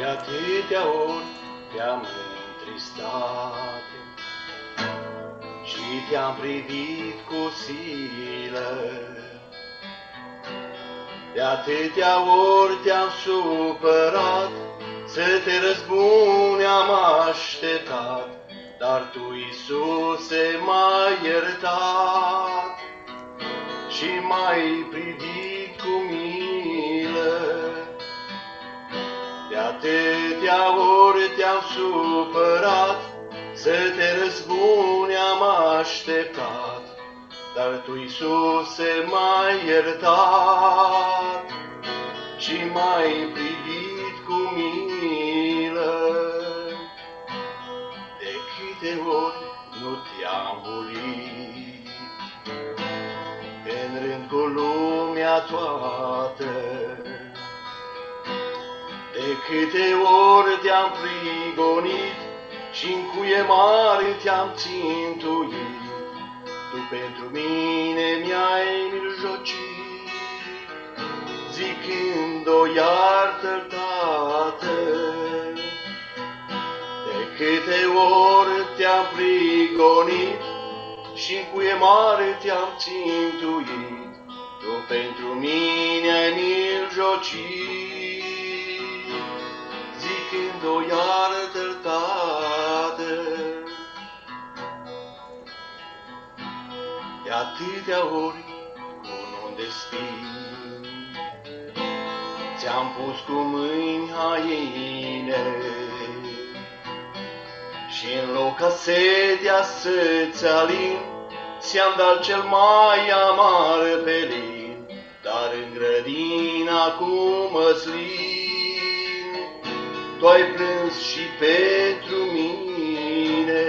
De atâtea ori te-am întristat și te-am privit cu silă. De atâtea ori te-am supărat, să te răzbuni am așteptat, dar Tu, Iisuse, m-ai iertat și m-ai privit cu milă. De atâtea ori te-am supărat, să te răzbuni am așteptat, dar Tu, Iisuse, m-ai iertat și m-ai privit cu milă. De câte ori nu te-am urit, în rând cu lumea toată, de câte ori te-am prigonit și-n cuie mari te-am țintuit, Tu pentru mine mi-ai mijlocit, zicând-o iartă-l, Tată. De câte ori te-am prigonit și-n cuie mari te-am țintuit, Tu pentru mine ai mijlocit, zicând-o iartă-l, Tată. De atâtea ori cu un de spini ți-am pus cu mâini haine și în loc ca setea să-ți alin, ți-am dat cel mai amar pelin, dar în grădina cu măslin Tu ai plâns și pentru mine.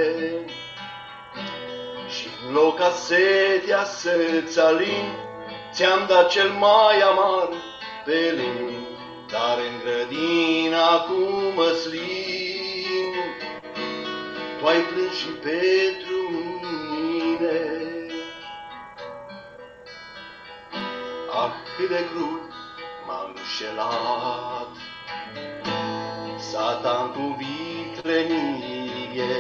Și în loc ca setea să-ți alin, ți-am dat cel mai amar pelin, dar în grădina cu măslin Tu ai plâns și pentru mine. Ah, cât de crud m-am înșelat, Satan cu viclenie,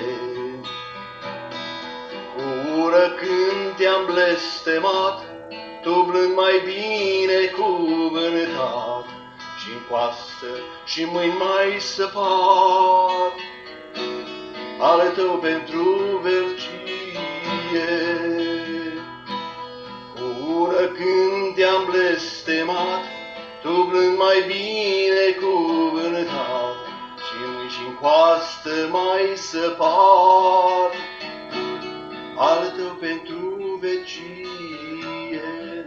cu ură când te-am blestemat, Tu blând mai bine cuvântat, și-n coastă și mâini mai săpat, ale Tău pentru veșnicie. Cu ură când te-am blestemat, Tu blând mai bine cuvântat, și mâini și-n coastă mai săpat, ale Tău pentru vecie.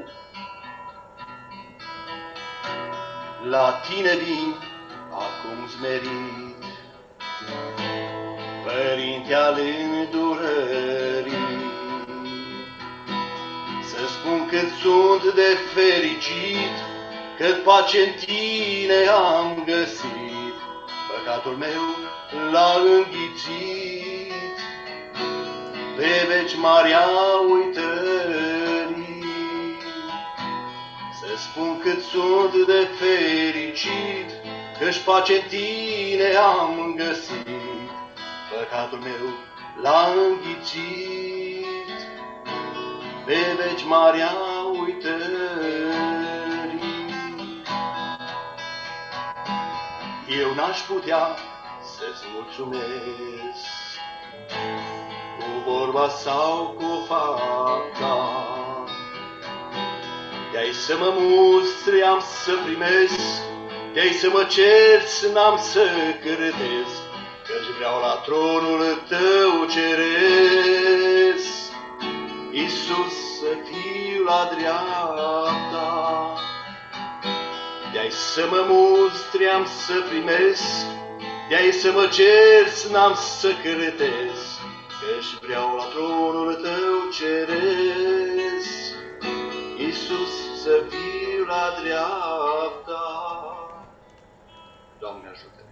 La Tine vin acum smerit, Părinte al îndurării, să spun cât sunt de fericit, cât pace-n Tine am găsit, păcatul meu l-a înghițit pe veci marea uitării. Să spun cât sunt de fericit, că-și pace-n Tine am găsit, păcatul meu l-a înghițit pe veci marea uitării. Eu n-aș putea să-ți mulțumesc cu vorba sau cu fapta, Te-ai să mă mustri, am să primesc, Te-ai să mă cerți, n-am să cârtesc, căci vreau la tronul Tău ceresc, Iisus, să fiu la dreapta. De-ai să mă mustri, am să primesc, De-ai să mă cerți, n-am să cârtesc, căci vreau la tronul Tău ceresc, Iisus, să fiu la dreapta. Doamne ajută!